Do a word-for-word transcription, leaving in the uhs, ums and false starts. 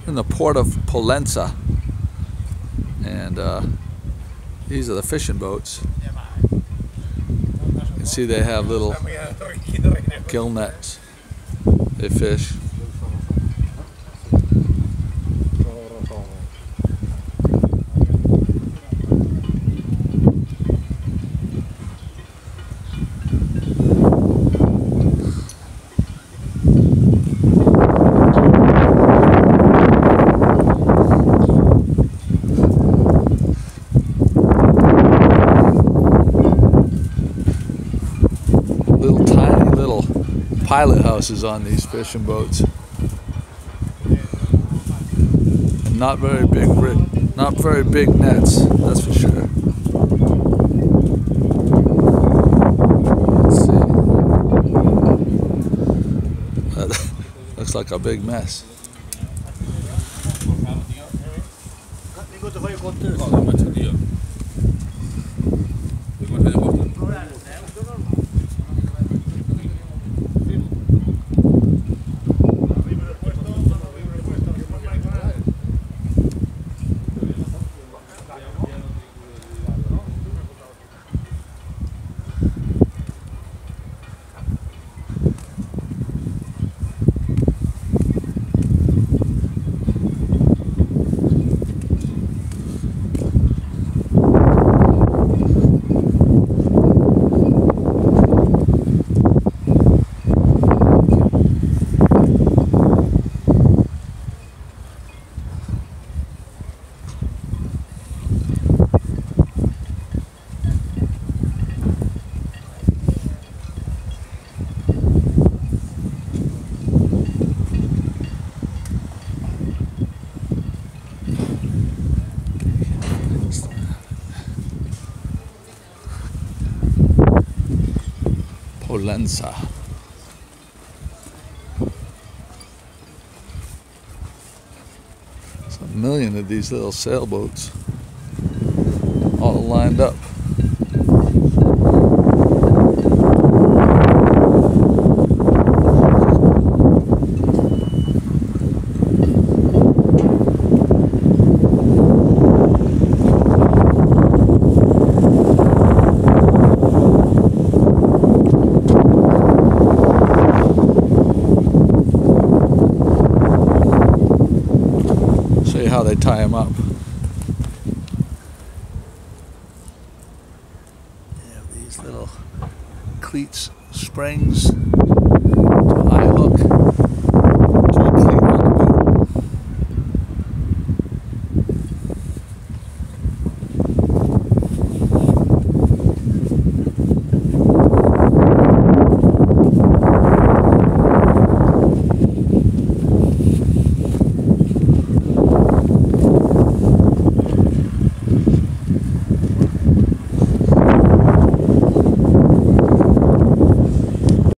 in the port of Pollenca, and uh, these are the fishing boats. You can see they have little gill nets. They fish. Little tiny little pilot houses on these fishing boats, and not very big, not very big nets. That's for sure. Let's see. That looks like a big mess. Pollenca. There's a million of these little sailboats all lined up. See how they tie them up. They have these little cleats, springs.